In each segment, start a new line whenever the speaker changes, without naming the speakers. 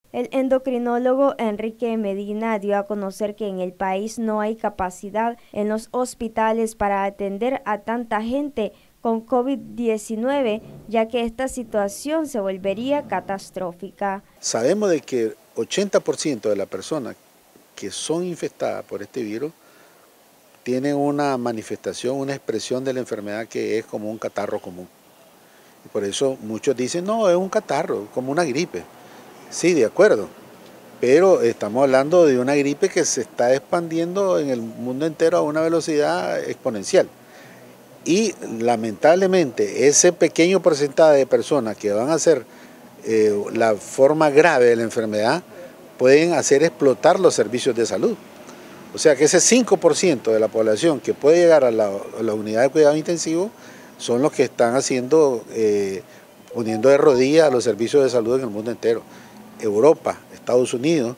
El endocrinólogo Enrique Medina dio a conocer que en el país no hay capacidad en los hospitales para atender a tanta gente con COVID-19, ya que esta situación se volvería catastrófica.
Sabemos de que 80% de las personas que son infectadas por este virus tienen una manifestación, una expresión de la enfermedad que es como un catarro común. Y por eso muchos dicen, no, es un catarro, como una gripe. Sí, de acuerdo, pero estamos hablando de una gripe que se está expandiendo en el mundo entero a una velocidad exponencial. Y lamentablemente ese pequeño porcentaje de personas que van a ser la forma grave de la enfermedad pueden hacer explotar los servicios de salud. O sea que ese 5% de la población que puede llegar a la unidad de cuidado intensivo son los que están haciendo, poniendo de rodillas a los servicios de salud en el mundo entero. Europa, Estados Unidos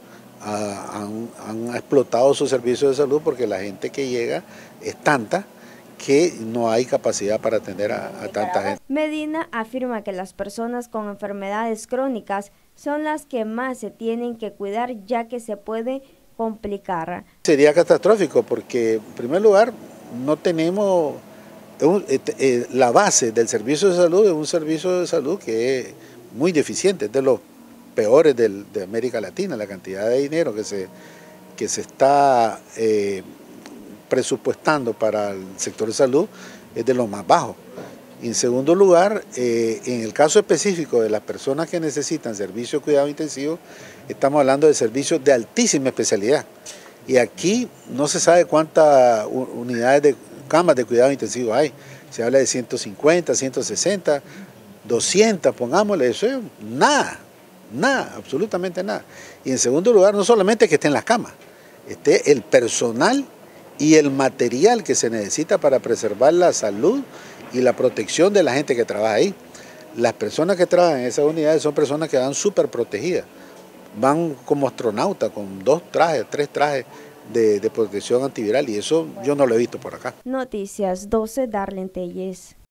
han explotado sus servicios de salud porque la gente que llega es tanta que no hay capacidad para atender a tanta gente.
Medina afirma que las personas con enfermedades crónicas son las que más se tienen que cuidar, ya que se puede complicar.
Sería catastrófico porque, en primer lugar, no tenemos la base del servicio de salud, es un servicio de salud que es muy deficiente, es de los peores de América Latina. La cantidad de dinero que se está presupuestando para el sector de salud es de los más bajos. Y en segundo lugar, en el caso específico de las personas que necesitan servicios de cuidado intensivo, estamos hablando de servicios de altísima especialidad. Y aquí no se sabe cuántas unidades de camas de cuidado intensivo hay. Se habla de 150, 160, 200, pongámosle, eso es nada, absolutamente nada. Y en segundo lugar, no solamente que estén las camas, esté el personal y el material que se necesita para preservar la salud y la protección de la gente que trabaja ahí. Las personas que trabajan en esas unidades son personas que van súper protegidas. Van como astronautas con 2 trajes, 3 trajes de protección antiviral y eso yo no lo he visto por acá.
Noticias 12, Darlene Telles.